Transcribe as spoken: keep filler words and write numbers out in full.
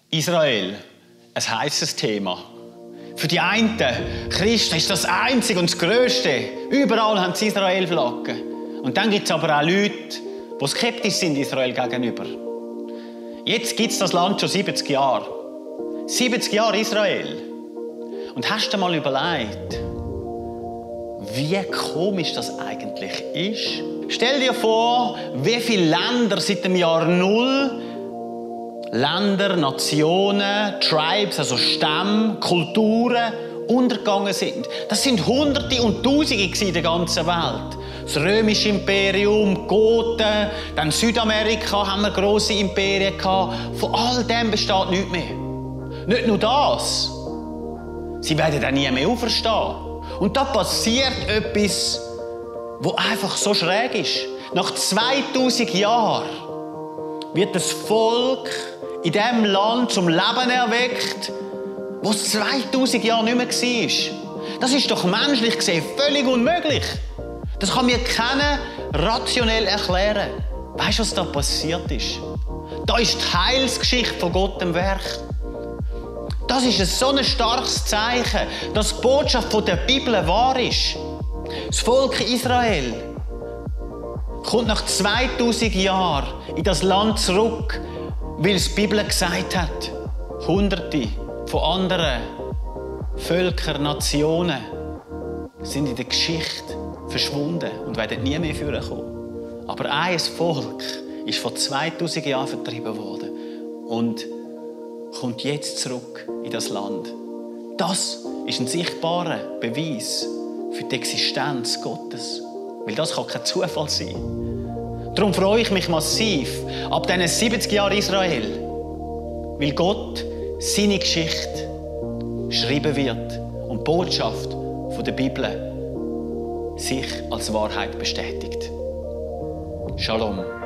Israel, ein heisses Thema. Für die einen Christen ist das Einzige und das Grösste. Überall haben sie Israel-Flaggen. Und dann gibt es aber auch Leute, die skeptisch sind Israel gegenüber. Jetzt gibt es das Land schon siebzig Jahre. siebzig Jahre Israel. Und hast du dir mal überlegt, wie komisch das eigentlich ist? Stell dir vor, wie viele Länder seit dem Jahr Null, Länder, Nationen, Tribes, also Stämme, Kulturen, untergegangen sind. Das sind Hunderte und Tausende in der ganzen Welt. Das römische Imperium, Goten, dann Südamerika haben wir grosse Imperien gehabt. Von all dem besteht nichts mehr. Nicht nur das. Sie werden dann nie mehr auferstehen. Und da passiert etwas, was einfach so schräg ist. Nach zweitausend Jahren wird das Volk in diesem Land zum Leben erweckt, wo es zweitausend Jahre nicht mehr war. Das ist doch menschlich gesehen völlig unmöglich. Das kann mir keiner rationell erklären. Weißt du, was da passiert ist? Da ist die Heilsgeschichte von Gott im Werk. Das ist ein so ein starkes Zeichen, dass die Botschaft der Bibel wahr ist. Das Volk Israel kommt nach zweitausend Jahren in das Land zurück, weil es die Bibel gesagt hat. Hunderte von anderen Völkern, Nationen sind in der Geschichte verschwunden und werden nie mehr vorkommen. Aber ein Volk ist vor zweitausend Jahren vertrieben worden und kommt jetzt zurück in das Land. Das ist ein sichtbarer Beweis für die Existenz Gottes. Weil das kann kein Zufall sein. Darum freue ich mich massiv ab diesen siebzig Jahren Israel, weil Gott seine Geschichte schreiben wird und die Botschaft der Bibel sich als Wahrheit bestätigt. Shalom.